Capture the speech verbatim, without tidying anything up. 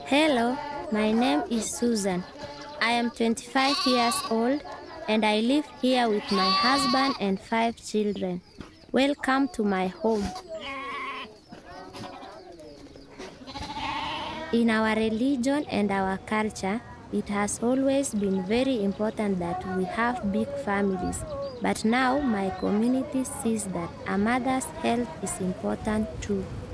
Hello, my name is Susan. I am twenty-five years old and I live here with my husband and five children. Welcome to my home. In our religion and our culture, it has always been very important that we have big families. But now my community sees that a mother's health is important too.